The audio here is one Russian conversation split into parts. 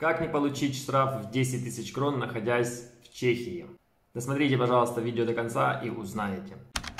Как не получить штраф в 10 тысяч крон, находясь в Чехии? Досмотрите, пожалуйста, видео до конца и узнаете.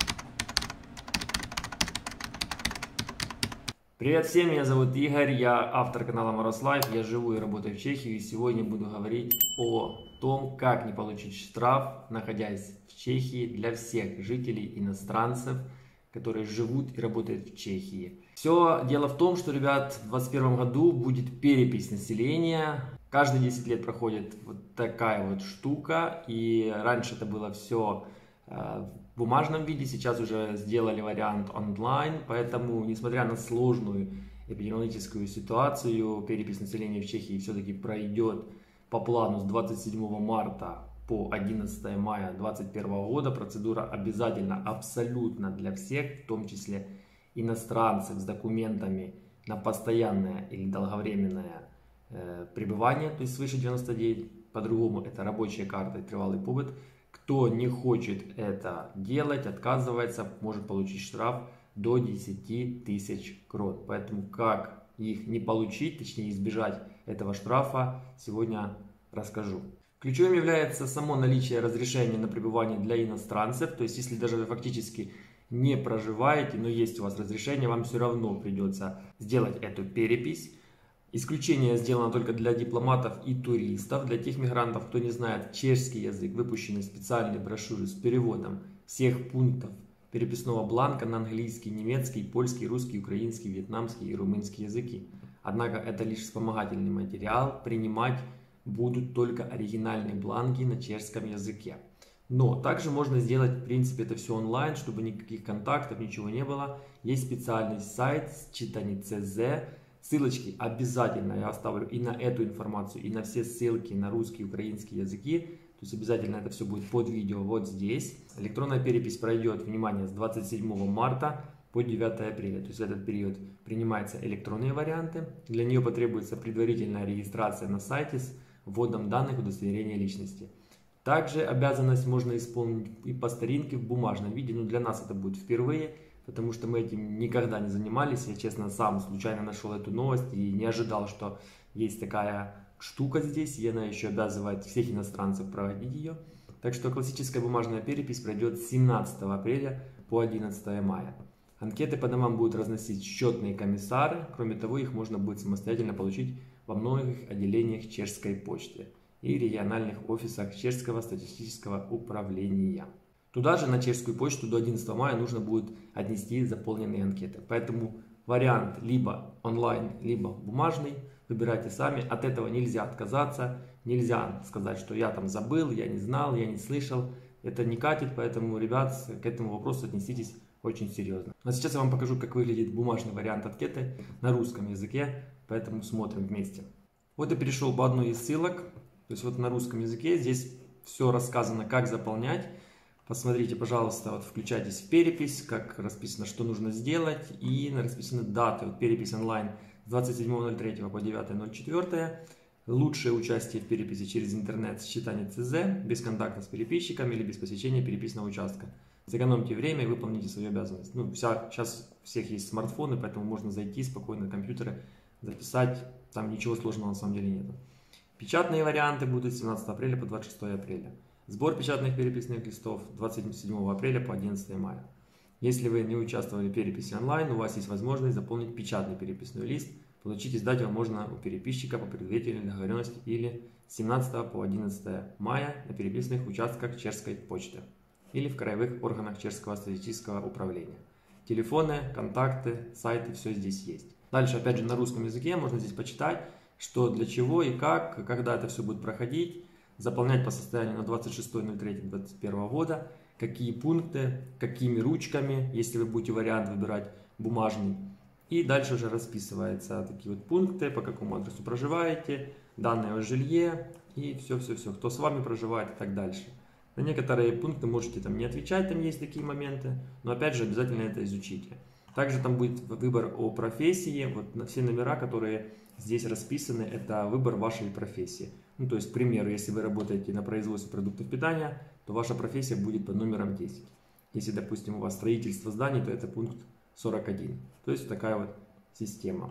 Привет всем, меня зовут Игорь, я автор канала Moroz Life, я живу и работаю в Чехии, и сегодня буду говорить о том, как не получить штраф, находясь в Чехии, для всех жителей, иностранцев, которые живут и работают в Чехии. Все дело в том, что, ребят, в 2021 году будет перепись населения. Каждые 10 лет проходит вот такая вот штука. И раньше это было все в бумажном виде, сейчас уже сделали вариант онлайн. Поэтому, несмотря на сложную эпидемиологическую ситуацию, перепись населения в Чехии все-таки пройдет по плану с 27 марта по 11 мая 2021 года. Процедура обязательно абсолютно для всех, в том числе иностранцев с документами на постоянное или долговременное пребывание, то есть свыше 99, по-другому это рабочая карта и тревалый побыт. Кто не хочет это делать, отказывается, может получить штраф до 10 тысяч крон. Поэтому как их не получить, точнее избежать этого штрафа, сегодня расскажу. Ключевым является само наличие разрешения на пребывание для иностранцев. То есть, если даже вы фактически не проживаете, но есть у вас разрешение, вам все равно придется сделать эту перепись. Исключение сделано только для дипломатов и туристов. Для тех мигрантов, кто не знает чешский язык, выпущены специальные брошюры с переводом всех пунктов переписного бланка на английский, немецкий, польский, русский, украинский, вьетнамский и румынский языки. Однако это лишь вспомогательный материал, принимать будут только оригинальные бланки на чешском языке. Но также можно сделать, в принципе, это все онлайн, чтобы никаких контактов, ничего не было. Есть специальный сайт Считани.cz. Ссылочки обязательно я оставлю и на эту информацию, и на все ссылки на русский и украинский языки. То есть обязательно это все будет под видео вот здесь. Электронная перепись пройдет, внимание, с 27 марта по 9 апреля. То есть в этот период принимаются электронные варианты. Для нее потребуется предварительная регистрация на сайте с вводом данных удостоверения личности. Также обязанность можно исполнить и по старинке в бумажном виде, но для нас это будет впервые, потому что мы этим никогда не занимались. Я, честно, сам случайно нашел эту новость и не ожидал, что есть такая штука здесь, и она еще обязывает всех иностранцев проводить ее. Так что классическая бумажная перепись пройдет с 17 апреля по 11 мая. Анкеты по домам будут разносить счетные комиссары. Кроме того, их можно будет самостоятельно получить во многих отделениях чешской почты и региональных офисах чешского статистического управления. Туда же на чешскую почту до 11 мая нужно будет отнести заполненные анкеты. Поэтому вариант либо онлайн, либо бумажный. Выбирайте сами. От этого нельзя отказаться. Нельзя сказать, что я там забыл, я не знал, я не слышал. Это не катит, поэтому, ребят, к этому вопросу отнеситесь очень серьезно. А сейчас я вам покажу, как выглядит бумажный вариант анкеты на русском языке. Поэтому смотрим вместе. Вот я перешел по одной из ссылок. То есть вот на русском языке здесь все рассказано, как заполнять. Посмотрите, пожалуйста, вот включайтесь в перепись, как расписано, что нужно сделать. И расписаны даты. Вот перепись онлайн с 27.03 по 9.04. Лучшее участие в переписи через интернет с Считани.cz, без контакта с переписчиками или без посещения переписного участка. Сэкономьте время и выполните свою обязанность. Ну, сейчас у всех есть смартфоны, поэтому можно зайти спокойно на компьютеры, записать. Там ничего сложного на самом деле нет. Печатные варианты будут с 17 апреля по 26 апреля. Сбор печатных переписных листов 27 апреля по 11 мая. Если вы не участвовали в переписи онлайн, у вас есть возможность заполнить печатный переписной лист. Получить и сдать его можно у переписчика по предварительной договоренности или с 17 по 11 мая на переписных участках чешской почты или в краевых органах чешского статистического управления. Телефоны, контакты, сайты, все здесь есть. Дальше, опять же, на русском языке можно здесь почитать, что для чего и как, когда это все будет проходить, заполнять по состоянию на 26.03.2021 года, какие пункты, какими ручками, если вы будете вариант выбирать бумажный. И дальше уже расписываются такие вот пункты, по какому адресу проживаете, данные о жилье и все-все-все, кто с вами проживает и так дальше. На некоторые пункты можете там не отвечать, там есть такие моменты, но опять же обязательно это изучите. Также там будет выбор о профессии, вот на все номера, которые здесь расписаны, это выбор вашей профессии. Ну, то есть, к примеру, если вы работаете на производстве продуктов питания, то ваша профессия будет под номером 10. Если, допустим, у вас строительство зданий, то это пункт 41. То есть, такая вот система.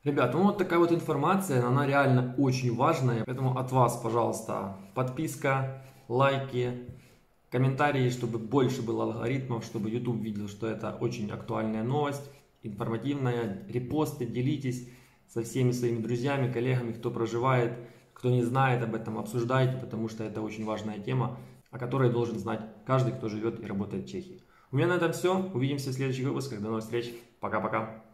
Ребят, ну вот такая вот информация, она реально очень важная, поэтому от вас, пожалуйста, подписка, лайки, комментарии, чтобы больше было алгоритмов, чтобы YouTube видел, что это очень актуальная новость, информативная, репосты, делитесь со всеми своими друзьями, коллегами, кто проживает, кто не знает об этом, обсуждайте, потому что это очень важная тема, о которой должен знать каждый, кто живет и работает в Чехии. У меня на этом все, увидимся в следующих выпусках, до новых встреч, пока-пока.